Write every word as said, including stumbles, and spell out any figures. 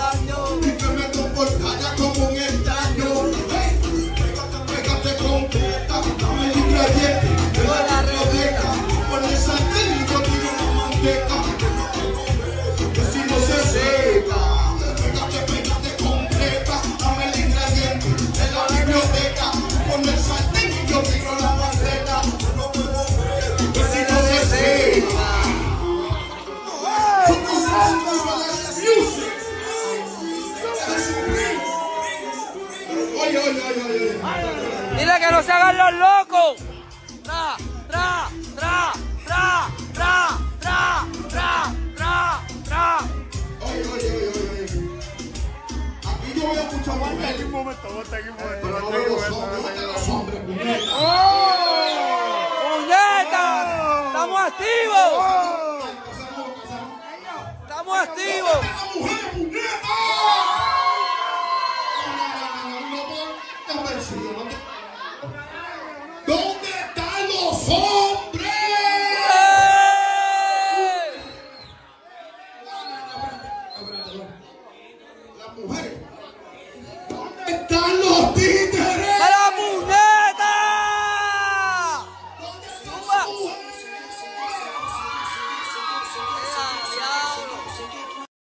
baño y que me comportara como un extraño. Hey, pégate, pégate completa, dame el ingrediente de la biblioteca. Por el sartén y yo tiro la manteca, que si no se seca. Pégate, pégate completa, dame el ingrediente de la biblioteca. Por el sartén y yo tiro la manteca, que si no se seca. Dile que no se hagan los locos. Tra, tra, tra, tra, tra, tra, tra, tra, tra. Oye, oye, oye, oye. Aquí yo voy a escuchar más. Aquí un momento, aquí un momento. Pero no veo los hombres, no veo los hombres, puñeta. ¡Puñeta! ¡Estamos activos! ¡Estamos activos! ¿Dónde están los hombres?